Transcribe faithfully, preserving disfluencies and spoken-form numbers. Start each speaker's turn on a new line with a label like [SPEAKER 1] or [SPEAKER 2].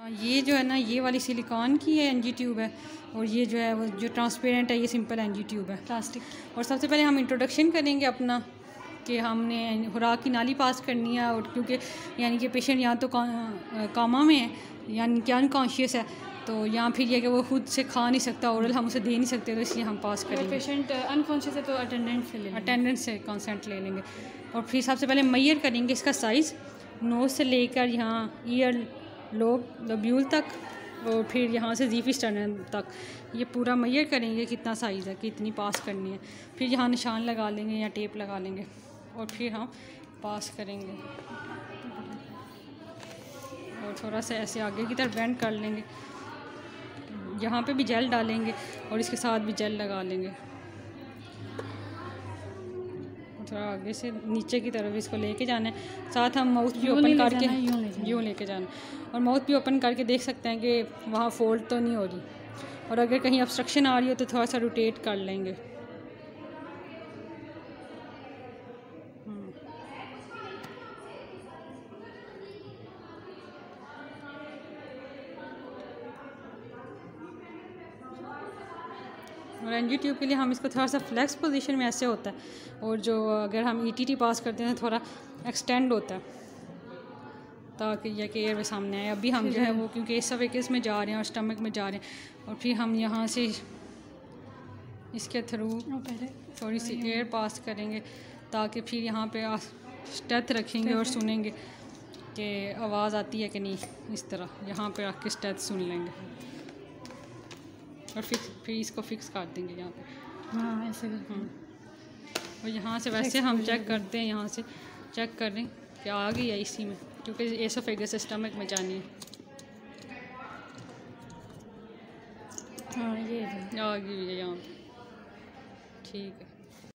[SPEAKER 1] ये जो है ना, ये वाली सिलिकॉन की है एनजी ट्यूब है, और ये जो है वो जो ट्रांसपेरेंट है ये सिंपल एनजी ट्यूब है प्लास्टिक। और सबसे पहले हम इंट्रोडक्शन करेंगे अपना कि हमने खुराक की नाली पास करनी है, और क्योंकि यानी कि पेशेंट यहाँ तो कामा में है, यानी कि अनकॉन्शियस है, तो यहाँ फिर ये कि वो खुद से खा नहीं सकता, ओरल हम उसे दे नहीं सकते, तो इसलिए हम पास करेंगे।
[SPEAKER 2] पेशेंट अनकॉन्शियस है तो अटेंडेंट से ले
[SPEAKER 1] अटेंडेंट से कंसेंट ले लेंगे। और फिर सबसे पहले मैयर करेंगे इसका साइज़, नोज़ से लेकर यहाँ ईयर लोब लब्यूल तक, और फिर यहाँ से जीफी स्टर्नम तक ये पूरा मैयर करेंगे कितना साइज़ है, कितनी पास करनी है। फिर यहाँ निशान लगा लेंगे या टेप लगा लेंगे, और फिर हम पास करेंगे। और थोड़ा सा ऐसे आगे की तरफ बेंड कर लेंगे, यहाँ पे भी जेल डालेंगे और इसके साथ भी जेल लगा लेंगे। थोड़ा आगे से नीचे की तरफ इसको लेके जाना है, साथ हम माउथ भी ओपन करके यूँ लेके जाना, और माउथ भी ओपन करके देख सकते हैं कि वहाँ फोल्ड तो नहीं हो रही, और अगर कहीं ऑब्स्ट्रक्शन आ रही हो तो थोड़ा सा रोटेट कर लेंगे। और एनजी ट्यूब के लिए हम इसको थोड़ा सा फ्लेक्स पोजीशन में ऐसे होता है, और जो अगर हम ईटीटी पास करते हैं थोड़ा एक्सटेंड होता है, ताकि यह कि एयर वे सामने आए। अभी हम जो है वो क्योंकि एसोफेगस में जा रहे हैं और स्टमक में जा रहे हैं, और फिर हम यहाँ से इसके थ्रू थोड़ी सी एयर पास करेंगे, ताकि फिर यहाँ पे स्टेथ रखेंगे और सुनेंगे कि आवाज़ आती है कि नहीं। इस तरह यहाँ पे रख के स्टेथ सुन लेंगे, और फिर फिर इसको फिक्स कर देंगे यहाँ पे।
[SPEAKER 2] हाँ ऐसे
[SPEAKER 1] हाँ, और यहाँ से वैसे हम चेक करते हैं, यहाँ से चेक कर रहे हैं कि आ गई है इसी में, क्योंकि एसोफेगस स्टमक में जानी है।
[SPEAKER 2] हाँ ये
[SPEAKER 1] आ गई है यहाँ पे, ठीक है।